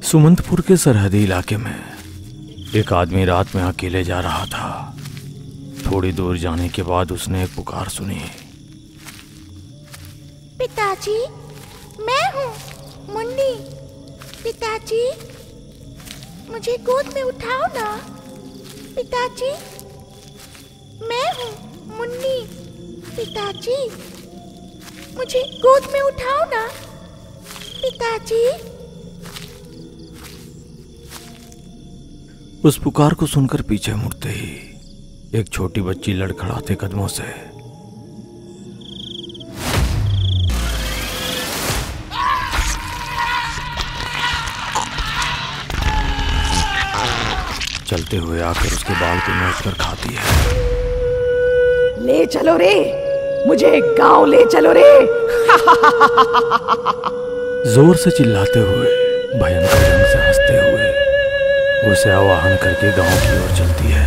सुमंतपुर के सरहदी इलाके में एक आदमी रात में अकेले जा रहा था। थोड़ी दूर जाने के बाद उसने एक पुकार सुनी। पिताजी, मैं हूँ मुन्नी। पिताजी, मुझे गोद में उठाओ ना। पिताजी, मैं हूँ मुन्नी। पिताजी, मुझे गोद में उठाओ ना। पिताजी। उस पुकार को सुनकर पीछे मुड़ते ही एक छोटी बच्ची लड़खड़ाते कदमों से चलते हुए आकर उसके बाल को नोचकर खाती है। ले चलो रे, मुझे गांव ले चलो रे। जोर से चिल्लाते हुए, भयंकर ढंग से हंसते हुए उसे आवाहन करके गांव की ओर चलती है।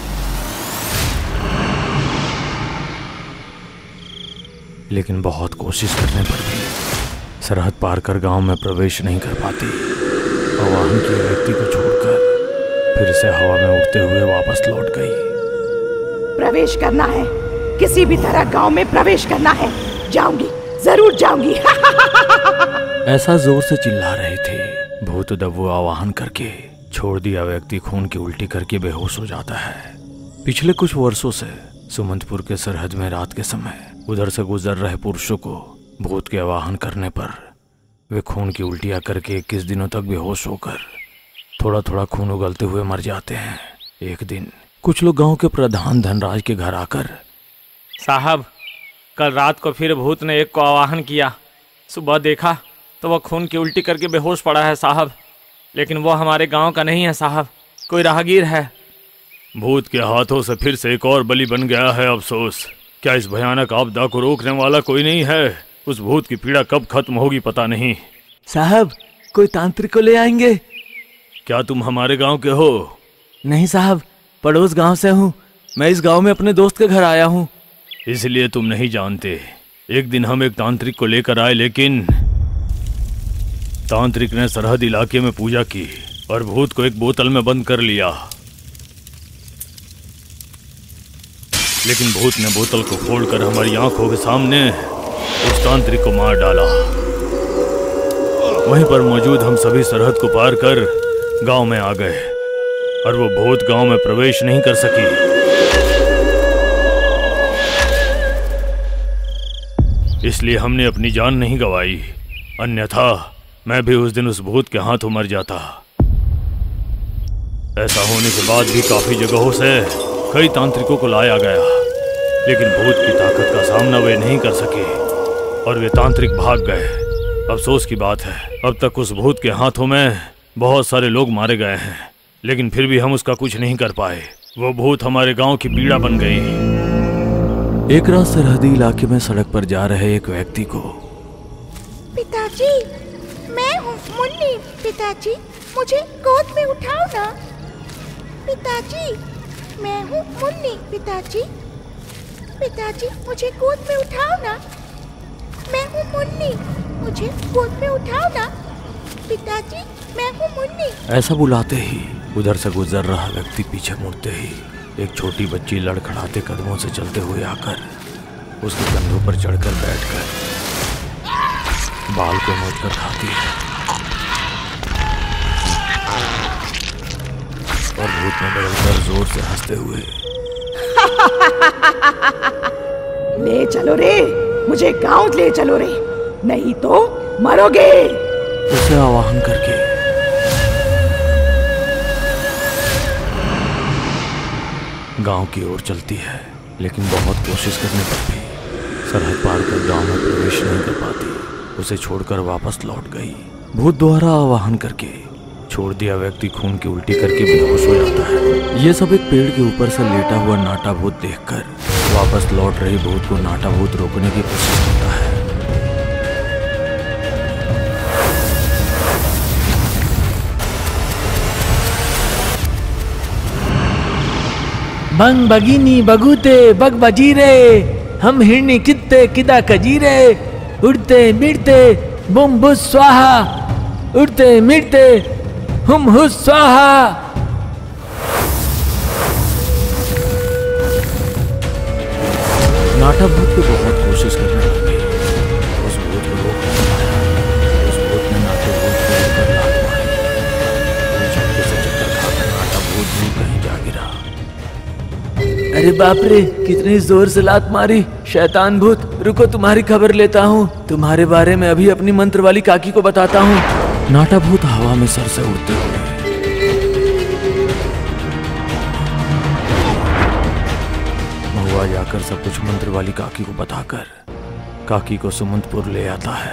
लेकिन बहुत कोशिश करने पर भी सरहद पार कर गांव में प्रवेश नहीं कर पाती। आवाहन किए व्यक्ति को छोड़कर फिर से हवा में उड़ते हुए वापस लौट गई। प्रवेश करना है, किसी भी तरह गांव में प्रवेश करना है। जाऊंगी, जरूर जाऊंगी। ऐसा जोर से चिल्ला रहे थे, भूत दब्बू आवाहन करके छोड़ दिया व्यक्ति खून की उल्टी करके बेहोश हो जाता है। पिछले कुछ वर्षों से सुमंतपुर के सरहद में रात के समय उधर से गुजर रहे पुरुषों को भूत के आवाहन करने पर वे खून की उल्टियां करके 21 दिनों तक बेहोश होकर थोड़ा थोड़ा खून उगलते हुए मर जाते हैं। एक दिन कुछ लोग गांव के प्रधान धनराज के घर आकर, साहब, कल रात को फिर भूत ने एक को आवाहन किया। सुबह देखा तो वह खून की उल्टी करके बेहोश पड़ा है साहब, लेकिन वो हमारे गांव का नहीं है साहब, कोई राहगीर है। भूत के हाथों से फिर से एक और बलि बन गया है। अफसोस, क्या इस भयानक आपदा को रोकने वाला कोई नहीं है? उस भूत की पीड़ा कब खत्म होगी पता नहीं। साहब, कोई तांत्रिक को ले आएंगे। क्या तुम हमारे गांव के हो? नहीं साहब, पड़ोस गांव से हूँ। मैं इस गांव में अपने दोस्त के घर आया हूँ। इसलिए तुम नहीं जानते। एक दिन हम एक तांत्रिक को लेकर आए, लेकिन तांत्रिक ने सरहद इलाके में पूजा की और भूत को एक बोतल में बंद कर लिया। लेकिन भूत ने बोतल को फोड़कर हमारी आंखों के सामने उस तांत्रिक को मार डाला। वहीं पर मौजूद हम सभी सरहद को पार कर गांव में आ गए और वो भूत गांव में प्रवेश नहीं कर सकी। इसलिए हमने अपनी जान नहीं गंवाई, अन्यथा मैं भी उस दिन उस भूत के हाथों मर जाता। ऐसा होने के बाद भी काफी जगहों से कई तांत्रिकों को लाया गया, लेकिन भूत की ताकत का सामना वे नहीं कर सके और वे तांत्रिक भाग गए। अफसोस की बात है, अब तक उस भूत के हाथों में बहुत सारे लोग मारे गए हैं, लेकिन फिर भी हम उसका कुछ नहीं कर पाए। वो भूत हमारे गांव की पीड़ा बन गई। एक रात सरहदी इलाके में सड़क पर जा रहे एक व्यक्ति को, पिताजी, मैं हूँ मुन्नी। पिताजी, मुझे गोद में उठाओ ना। पिताजी, मैं हूँ मुन्नी। पिताजी, पिताजी, मुझे गोद में उठाओ ना। मैं हूँ मुन्नी, मुझे गोद में उठाओ ना। पिताजी, मैं हूँ मुन्नी। ऐसा बुलाते ही उधर से गुजर रहा व्यक्ति पीछे मुड़ते ही एक छोटी बच्ची लड़खड़ाते कदमों से चलते हुए आकर उसके कंधों पर चढ़कर बैठकर बाल को नोचकर खाती है और भूत में बदलकर जोर से हंसते हुए, ले चलो रे, मुझे गांव ले चलो रे, नहीं तो मरोगे। उसे आवाहन करके गांव की ओर चलती है। लेकिन बहुत कोशिश करने पर भी सरहद पार कर गांव में प्रवेश नहीं कर पाती। उसे छोड़कर वापस लौट गई। भूत द्वारा आवाहन करके छोड़ दिया व्यक्ति खून की उल्टी करके बेहोश हो जाता है। ये सब एक पेड़ के ऊपर से लेटा हुआ नाटा भूत देखकर वापस लौट रही भूत को नाटा भूत रोकने की कोशिश करता है। बंग बगिनी बगूते बग बजीरे, हम हिरनी कित्ते किदा कजीरे, उड़ते मिड़ते बुम बुस स्वाहा, उड़ते मिड़ते हुम हुस स्वाहा। नाटा भूत को बहुत कोशिश करने लगे, उस भूत को रोक नहीं पाया। उस भूत ने नाटे भूत को लेकर लात मारी। वो झटके से चक्कर खाकर नाटा भूत भी कहीं जा गिरा। अरे बाप रे, कितनी जोर से लात मारी। शैतान भूत, रुको तुम्हारी खबर लेता हूँ। तुम्हारे बारे में अभी अपनी मंत्र वाली काकी को बताता हूँ। नाटा भूत हवा में सर से उड़ते हुए महुआ जाकर सब कुछ मंत्र वाली काकी को बताकर काकी को सुमंतपुर ले आता है।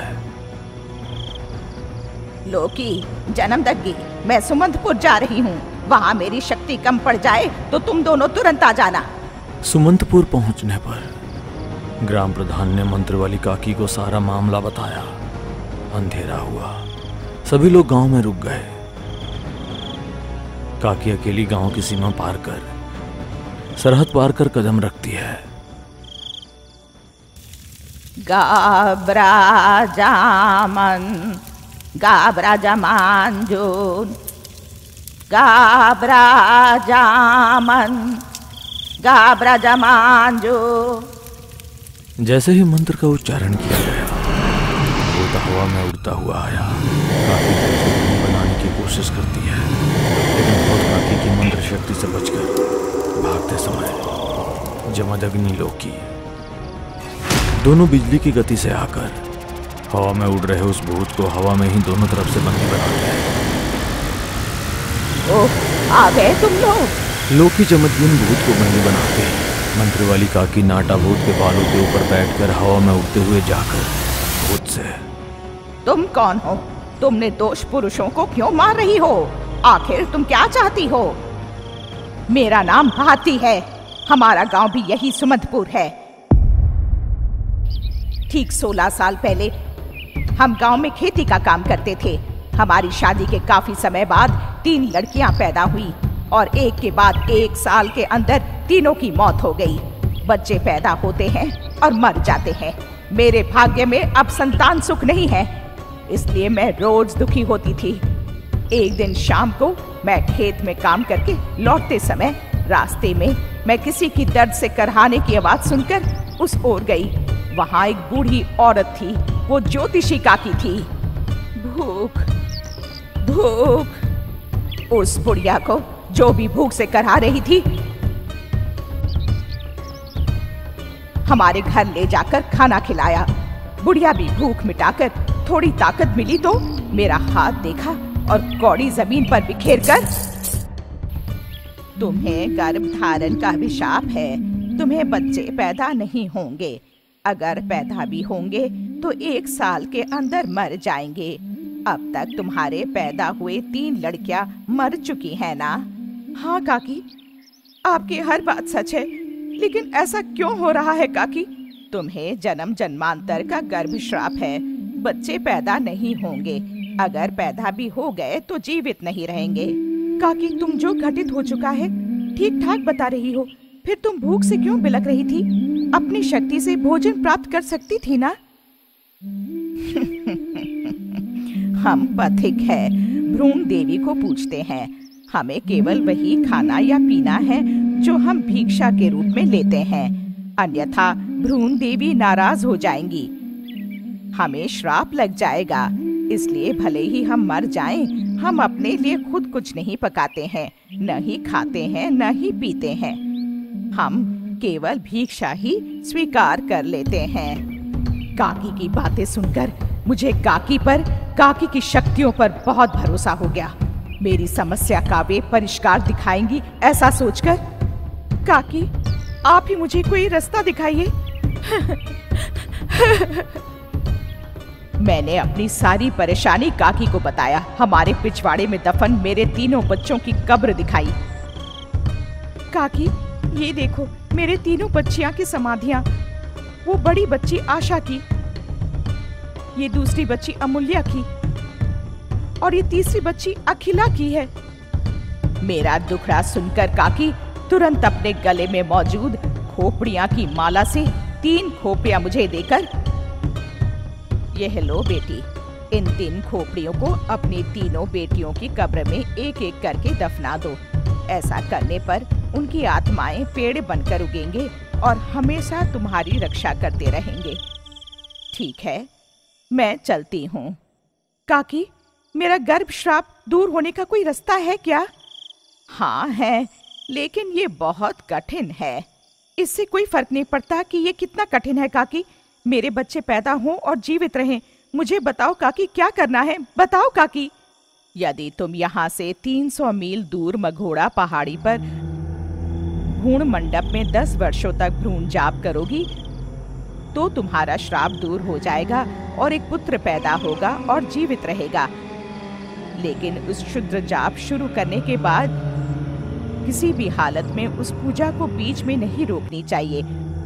लोकी, जन्मदग्गी, मैं सुमंतपुर जा रही हूँ। वहाँ मेरी शक्ति कम पड़ जाए तो तुम दोनों तुरंत आ जाना। सुमंतपुर पहुंचने पर ग्राम प्रधान ने मंत्र वाली काकी को सारा मामला बताया। अंधेरा हुआ, सभी लोग गांव में रुक गए। काकी अकेली गांव की सीमा पार कर, सरहद पार कर कदम रखती है। गाबरा जामन, गाबरा जमांजून, गाबरा जामन, गाबरा जमांजू। जैसे ही मंत्र का उच्चारण किया गया, भूत हवा में उड़ता हुआ आया। काकी को बंदी बनाने की कोशिश करती है, लेकिन भूत काकी की मंत्र शक्ति से बचकर भागते समय जमदग्नि लोकी दोनों बिजली की गति से आकर हवा में उड़ रहे उस भूत को हवा में ही दोनों तरफ से बंदी बनाते हैं। ओह, आ गए तुम लोग। लोकी जमदग्नि भूत को बंदी बनाते हैं। मंत्र वाली काकी नाटा भूत के बालों के ऊपर बैठकर हवा में उड़ते हुए जाकर भूत से, तुम कौन हो? तुमने दोष पुरुषों को क्यों मार रही हो? आखिर तुम क्या चाहती हो? मेरा नाम हाथी है। हमारा गांव भी यही सुमंतपुर है। ठीक 16 साल पहले हम गांव में खेती का काम करते थे। हमारी शादी के काफी समय बाद 3 लड़कियां पैदा हुई और एक के बाद 1 साल के अंदर तीनों की मौत हो गई। बच्चे पैदा होते हैं और मर जाते हैं। मेरे भाग्य में अब संतान सुख नहीं है, इसलिए मैं रोज दुखी होती थी। एक दिन शाम को मैं खेत में काम करके लौटते समय रास्ते में मैं किसी की दर्द से करहाने की आवाज सुनकर उस ओर गई। वहां एक बूढ़ी औरत थी, वो ज्योतिषी काकी थी। भूख भूख। उस बुढ़िया को जो भी भूख से करहा रही थी, हमारे घर ले जाकर खाना खिलाया। बुढ़िया भी भूख मिटाकर थोड़ी ताकत मिली तो मेरा हाथ देखा और कौड़ी जमीन पर बिखेर कर, तुम्हें गर्भ धारण का अभिशाप है, तुम्हें बच्चे पैदा नहीं होंगे। अगर पैदा भी होंगे तो 1 साल के अंदर मर जाएंगे। अब तक तुम्हारे पैदा हुए 3 लड़कियां मर चुकी हैं ना? हाँ काकी, आपकी हर बात सच है, लेकिन ऐसा क्यों हो रहा है काकी? तुम्हें जन्म जन्मांतर का गर्भ श्राप है, बच्चे पैदा नहीं होंगे। अगर पैदा भी हो गए तो जीवित नहीं रहेंगे। काकी, तुम जो घटित हो चुका है ठीक ठाक बता रही हो, फिर तुम भूख से क्यों बिलख रही थी? अपनी शक्ति से भोजन प्राप्त कर सकती थी ना? हम पथिक है, भ्रूण देवी को पूछते हैं। हमें केवल वही खाना या पीना है जो हम भिक्षा के रूप में लेते हैं, अन्यथा भ्रूण देवी नाराज हो जाएंगी। हमें श्राप लग जाएगा, इसलिए भले ही हम मर जाएं, हम अपने लिए खुद कुछ नहीं पकाते हैं, न ही खाते हैं, न ही पीते हैं। हम केवल भिक्षा ही स्वीकार कर लेते हैं। काकी की बातें सुनकर मुझे काकी पर, काकी की शक्तियों पर बहुत भरोसा हो गया। मेरी समस्या का वे परिष्कार दिखाएंगी ऐसा सोचकर, काकी आप ही मुझे कोई रास्ता दिखाइए। मैंने अपनी सारी परेशानी काकी को बताया। हमारे पिछवाड़े में दफन मेरे 3 बच्चों की कब्र दिखाई। काकी ये देखो, मेरे 3 बच्चियां की समाधियां। वो बड़ी बच्ची आशा की, ये दूसरी बच्ची अमूल्या की और ये तीसरी बच्ची अखिला की है। मेरा दुखड़ा सुनकर काकी तुरंत अपने गले में मौजूद खोपड़ियां की माला से 3 खोपड़ियां मुझे देकर, यह लो बेटी, इन 3 खोपड़ियों को अपनी तीनों बेटियों की कब्र में एक एक करके दफना दो। ऐसा करने पर उनकी आत्माएं पेड़ बनकर उगेंगे और हमेशा तुम्हारी रक्षा करते रहेंगे। ठीक है, मैं चलती हूँ। काकी, मेरा गर्भ श्राप दूर होने का कोई रास्ता है क्या? हाँ है, लेकिन ये बहुत कठिन है। इससे कोई फर्क नहीं पड़ता कि ये कितना कठिन है काकी। मेरे बच्चे पैदा हों और जीवित रहें। मुझे बताओ काकी, क्या करना है? बताओ काकी। यदि तुम यहाँ से 300 मील दूर मघोड़ा पहाड़ी पर भ्रूण मंडप में 10 वर्षों तक भ्रूण जाप करोगी तो तुम्हारा श्राप दूर हो जाएगा और एक पुत्र पैदा होगा और जीवित रहेगा। लेकिन उस क्षुद्र जाप शुरू करने के बाद किसी भी हालत में उस पूजा को बीच में नहीं रोकनी चाहिए।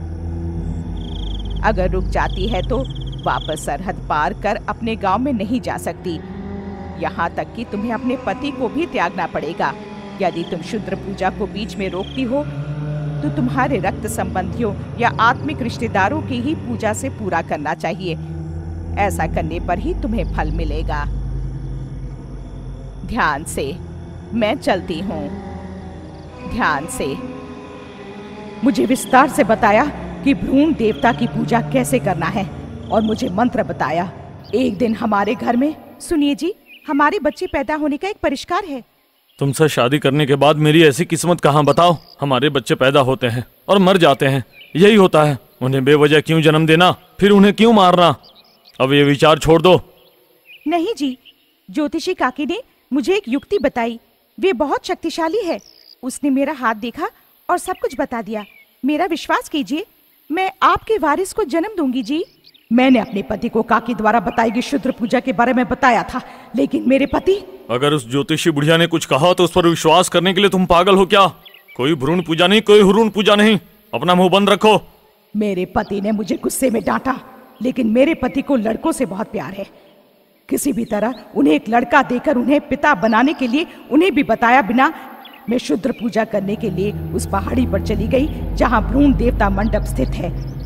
अगर रुक जाती है तो वापस सरहद पार कर अपने गांव में नहीं जा सकती। यहाँ तक कि तुम्हें अपने पति को भी त्यागना पड़ेगा। यदि तुम क्षुद्र पूजा को बीच में रोकती हो तो तुम्हारे रक्त संबंधियों या आत्मिक रिश्तेदारों की ही पूजा से पूरा करना चाहिए। ऐसा करने पर ही तुम्हें फल मिलेगा। ध्यान से, मैं चलती हूँ। ध्यान से। मुझे विस्तार से बताया कि भ्रूण देवता की पूजा कैसे करना है और मुझे मंत्र बताया। एक दिन हमारे घर में, सुनिए जी, हमारे बच्चे पैदा होने का एक परिष्कार है। तुमसे शादी करने के बाद मेरी ऐसी किस्मत कहाँ बताओ। हमारे बच्चे पैदा होते हैं और मर जाते हैं, यही होता है। उन्हें बेवजह क्यों जन्म देना, फिर उन्हें क्यों मारना? अब ये विचार छोड़ दो। नहीं जी, ज्योतिषी काकी ने मुझे एक युक्ति बताई। वे बहुत शक्तिशाली है। उसने मेरा हाथ देखा और सब कुछ बता दिया। मेरा विश्वास कीजिए, मैं आपके वारिस को जन्म दूंगी जी। मैंने अपने पति को काकी द्वारा बताई गई क्षुद्र पूजा के बारे में बताया था, लेकिन मेरे पति। अगर उस ज्योतिषी बुढ़िया ने कुछ कहा तो उस पर विश्वास करने के लिए तुम पागल हो क्या? कोई भ्रूण पूजा नहीं, कोई हुरून पूजा नहीं। अपना मुंह बंद रखो। मेरे पति ने मुझे गुस्से में डांटा, लेकिन मेरे पति को लड़कों से बहुत प्यार है। किसी भी तरह उन्हें एक लड़का देकर उन्हें पिता बनाने के लिए उन्हें भी बताया बिना मैं क्षुद्र पूजा करने के लिए उस पहाड़ी पर चली गई जहां भ्रूण देवता मंडप स्थित है।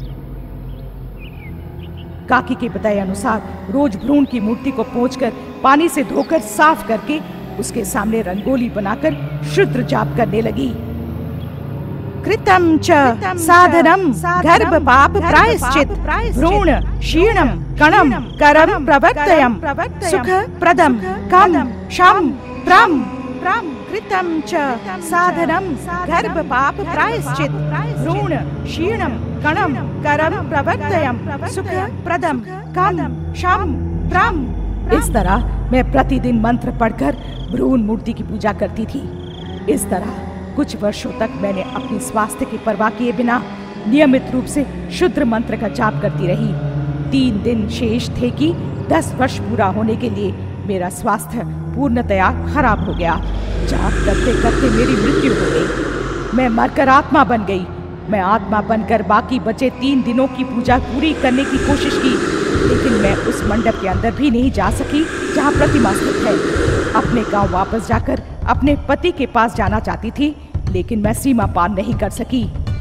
काकी के बताए अनुसार रोज भ्रूण की मूर्ति को पोंछकर पानी से धोकर साफ करके उसके सामने रंगोली बनाकर क्षुद्र जाप करने लगी। कृतं च साधनम गर्भपाप प्रायश्चित भ्रूण क्षीणम कणम करम प्रवर्तयम सुख प्रदम कम शम प्रम कृतं च साधनम गर्भपाप प्रायश्चित भ्रूण क्षीणम कणम करम प्रवर्तयम सुख प्रदम कम शम प्रम। इस तरह मैं प्रतिदिन मंत्र पढ़कर भ्रूण मूर्ति की पूजा करती थी। इस तरह कुछ वर्षों तक मैंने अपने स्वास्थ्य की परवाह किए बिना नियमित रूप से शुद्र मंत्र का जाप करती रही। 3 दिन शेष थे कि 10 वर्ष पूरा होने के लिए मेरा स्वास्थ्य पूर्णतया खराब हो गया। जाप करते करते मेरी मृत्यु हो गई। मैं मरकर आत्मा बन गई। मैं आत्मा बनकर बाकी बचे 3 दिनों की पूजा पूरी करने की कोशिश की, लेकिन मैं उस मंडप के अंदर भी नहीं जा सकी जहाँ प्रतिमा स्थित है। अपने गांव वापस जाकर अपने पति के पास जाना चाहती थी, लेकिन मैं सीमा पार नहीं कर सकी।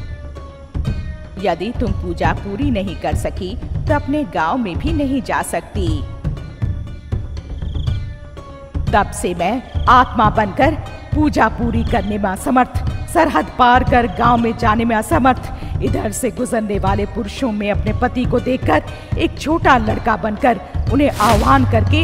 यदि तुम पूजा पूरी नहीं कर सकी तो अपने गांव में भी नहीं जा सकती। तब से मैं आत्मा बनकर पूजा पूरी करने में असमर्थ, सरहद पार कर गांव में जाने में असमर्थ, इधर से गुजरने वाले पुरुषों में अपने पति को देखकर एक छोटा लड़का बनकर उन्हें आह्वान करके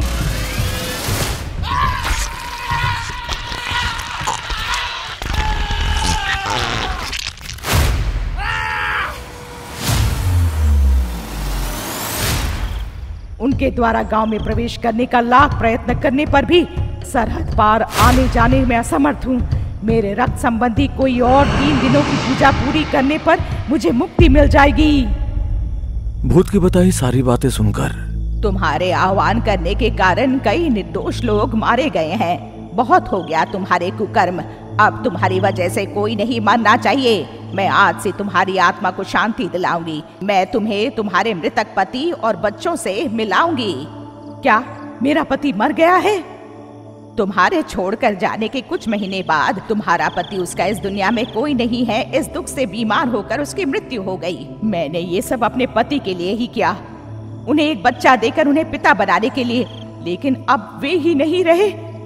उनके द्वारा गांव में प्रवेश करने का लाख प्रयत्न करने पर भी सरहद पार आने जाने में असमर्थ हूँ। मेरे रक्त संबंधी कोई और 3 दिनों की पूजा पूरी करने पर मुझे मुक्ति मिल जाएगी। भूत की बताई सारी बातें सुनकर तुम्हारे आह्वान करने के कारण कई निर्दोष लोग मारे गए हैं। बहुत हो गया तुम्हारे कुकर्म। अब तुम्हारी वजह से कोई नहीं मरना चाहिए। मैं आज से तुम्हारी आत्मा को शांति दिलाऊंगी। मैं तुम्हें तुम्हारे मृतक पति और बच्चों से मिलाऊंगी। क्या मेरा पति मर गया है? तुम्हारे छोड़कर जाने के कुछ महीने बाद तुम्हारा पति, उसका इस दुनिया में कोई नहीं है, इस दुख से बीमार होकर उसकी मृत्यु हो गई। मैंने ये सब अपने पति के लिए ही किया, उन्हें एक बच्चा देकर उन्हें पिता बनाने के लिए। लेकिन अब वे ही नहीं रहे।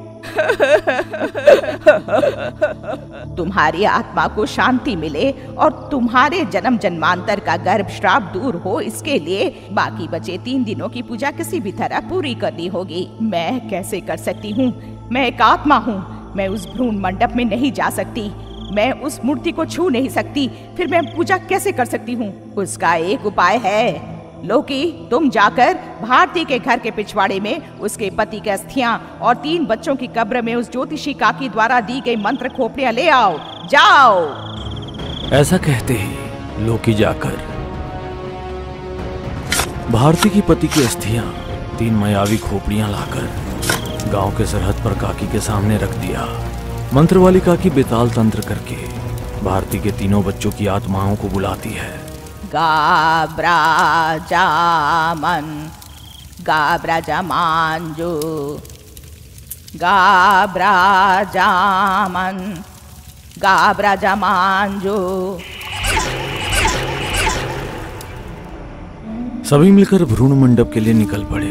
तुम्हारी आत्मा को शांति मिले और तुम्हारे जन्म जन्मांतर का गर्भ श्राप दूर हो, इसके लिए बाकी बचे 3 दिनों की पूजा किसी भी तरह पूरी करनी होगी। मैं कैसे कर सकती हूँ? मैं एक आत्मा हूँ। मैं उस भ्रूण मंडप में नहीं जा सकती। मैं उस मूर्ति को छू नहीं सकती। फिर मैं पूजा कैसे कर सकती हूँ? उसका एक उपाय है। लोकी, तुम जाकर भारती के घर के पिछवाड़े में उसके पति की अस्थियां और 3 बच्चों की कब्र में उस ज्योतिषी काकी द्वारा दी गई मंत्र खोपड़ियां ले आओ। जाओ। ऐसा कहते ही लोकी जाकर भारती की पति की अस्थियां 3 मायावी खोपड़ियां लाकर गांव के सरहद पर काकी के सामने रख दिया। मंत्र वाली काकी बेताल तंत्र करके भारती के 3 बच्चों की आत्माओं को बुलाती है। गाब्रा जामन, गाब्रा जामांजू, गाब्रा जामन, गाब्रा जामांजू। सभी मिलकर भ्रूण मंडप के लिए निकल पड़े।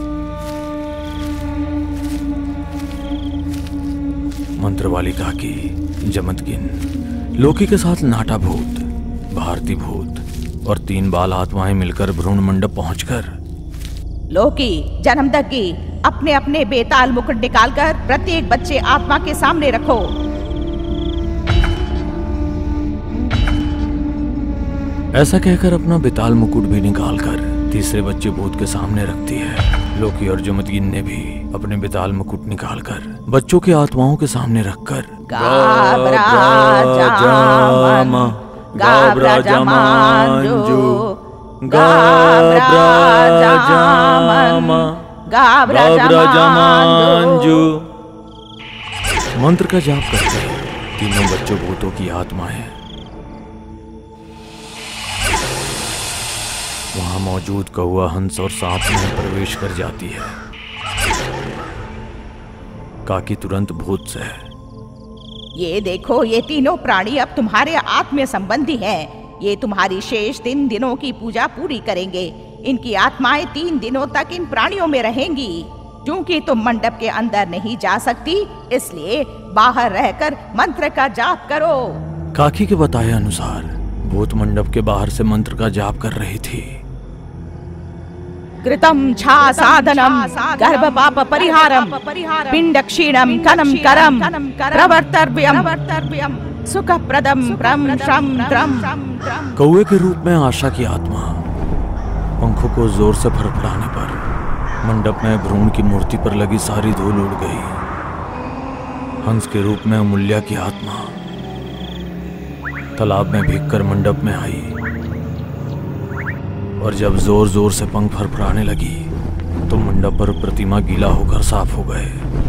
मंत्र वाली काकी, जमदगिन, लोकी के साथ नाटा भूत, भारती भूत और 3 बाल आत्माएं मिलकर भ्रूण मंडप पहुंचकर लोकी, जन्मदग्गी, अपने अपने बेताल मुकुट निकालकर प्रत्येक बच्चे आत्मा के सामने रखो। ऐसा कहकर अपना बेताल मुकुट भी निकालकर तीसरे बच्चे भूत के सामने रखती है। लोकी और जमदगिन ने भी अपने बेताल मुकुट निकालकर बच्चों के आत्माओं के सामने रखकर गाब्रा जामन, गाब्रा जामांजू, गाब्रा जामन, गाब्रा जामांजू। मंत्र का जाप करके 3 बच्चों भूतों की आत्माएं वहां मौजूद कौवा, हंस और सांप में प्रवेश कर जाती है। काकी तुरंत भूत से, ये देखो, ये तीनों प्राणी अब तुम्हारे आत्मीय संबंधी हैं। ये तुम्हारी शेष 3 दिनों की पूजा पूरी करेंगे। इनकी आत्माएं 3 दिनों तक इन प्राणियों में रहेंगी। क्योंकि तुम मंडप के अंदर नहीं जा सकती, इसलिए बाहर रहकर मंत्र का जाप करो। काकी के बताए अनुसार भूत मंडप के बाहर से मंत्र का जाप कर रही थी। कृतं छा साधनम गर्भपाप परिहारम पिंड क्षीणम कनम करम प्रवर्तव्यम सुखप्रदम प्रम श्रम त्रम। कौवे के रूप में आशा की आत्मा पंखों को जोर से फड़फड़ाने पर मंडप में भ्रूण की मूर्ति पर लगी सारी धूल उड़ गई। हंस के रूप में अमूल्या की आत्मा तालाब में भीगकर मंडप में आई और जब जोर जोर से पंख फड़फड़ाने लगी तो मंडप पर प्रतिमा गीला होकर साफ हो गए।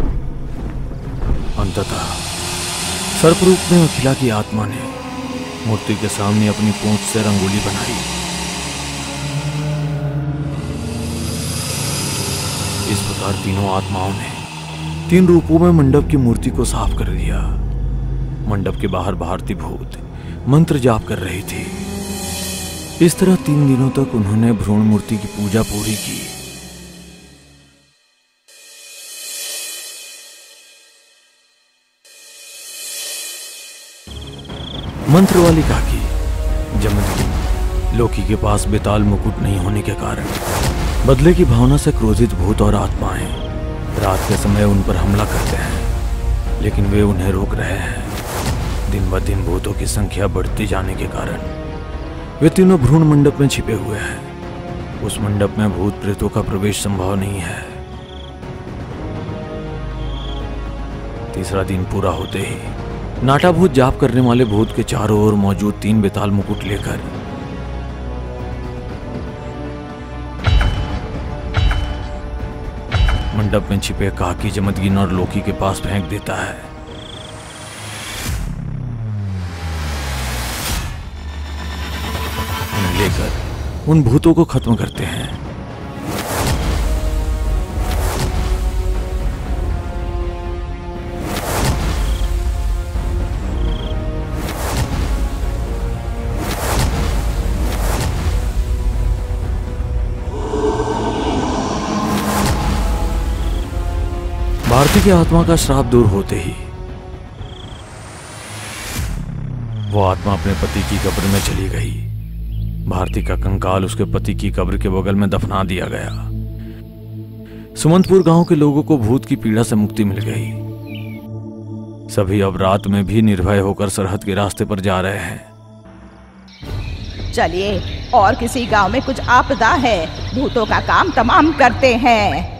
अंततः सर्प रूप में अखिला की आत्मा ने मूर्ति के सामने अपनी पूंछ से रंगोली बनाई। इस प्रकार तीनों आत्माओं ने 3 रूपों में मंडप की मूर्ति को साफ कर दिया। मंडप के बाहर भारती भूत मंत्र जाप कर रही थी। इस तरह 3 दिनों तक उन्होंने भ्रूण मूर्ति की पूजा पूरी की। मंत्र वाली काकी, जमदगिन, लोकी के पास बेताल मुकुट नहीं होने के कारण बदले की भावना से क्रोधित भूत और आत्माएं रात के समय उन पर हमला करते हैं, लेकिन वे उन्हें रोक रहे हैं। दिन ब दिन भूतों की संख्या बढ़ती जाने के कारण वे तीनों भ्रूण मंडप में छिपे हुए हैं। उस मंडप में भूत प्रेतों का प्रवेश संभव नहीं है। तीसरा दिन पूरा होते ही नाटा भूत जाप करने वाले भूत के चारों ओर मौजूद 3 बेताल मुकुट लेकर मंडप में छिपे काकी, जमदगिन और लोकी के पास फेंक देता है। उन्हें लेकर उन भूतों को खत्म करते हैं। भारती की आत्मा का श्राप दूर होते ही वो आत्मा अपने पति की कब्र में चली गई। भारती का कंकाल उसके पति की कब्र के बगल में दफना दिया गया। सुमंतपुर गांव के लोगों को भूत की पीड़ा से मुक्ति मिल गई। सभी अब रात में भी निर्भय होकर सरहद के रास्ते पर जा रहे हैं। चलिए, और किसी गांव में कुछ आपदा है, भूतों का काम तमाम करते हैं।